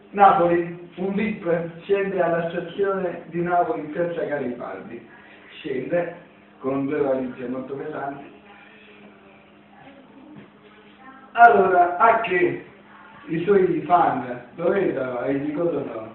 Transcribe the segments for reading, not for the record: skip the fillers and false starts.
Napoli, un VIP scende alla stazione di Napoli in piazza Garibaldi, scende con due valigie molto pesanti. Allora, a che i suoi fan lo vedono e gli godono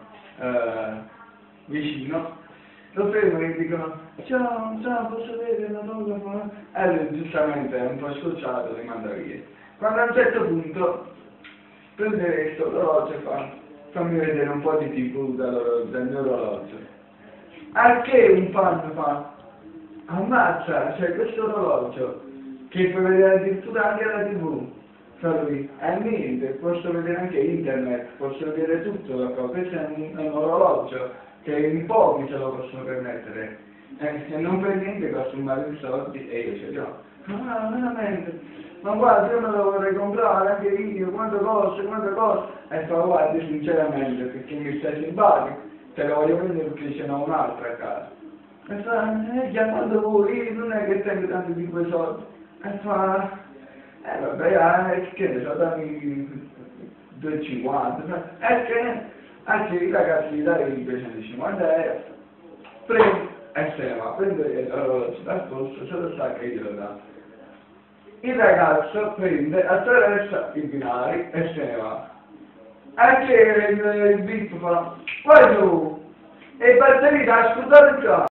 vicino, lo fermano e gli dicono ciao, posso vedere l'autografo? E lui giustamente è un po' scocciato, li manda via. Quando a un certo punto prende questo orologio e fa fammi vedere un po' di TV dal mio orologio. A che un fan fa ammazza, c'è questo orologio che puoi vedere addirittura anche la TV. Fa lui, niente, posso vedere anche internet, posso vedere tutto da qua, questo è un orologio che in pochi se lo possono permettere, e non per niente costa un mare di soldi e io ce li ho. Ah, veramente, ma guarda, io me lo vorrei comprare anche io, quanto costa? E fa, guarda, sinceramente, perché mi stai simpatico, te lo voglio prendere perché ce n'ho un'altra a casa. E fa, chiamando voi, io non è che tengo tanti di quei soldi. E fa, vabbè, che ne so, dammi 2,50, che i ragazzi gli dai 250 euro, prendo, e se ne va, prende l'orologio dal polso, se lo stacca e glielo dà. Il ragazzo prende, attraversa i binari e se ne va. Anche il VIP fa, poi tu, e batteria da ascoltare già.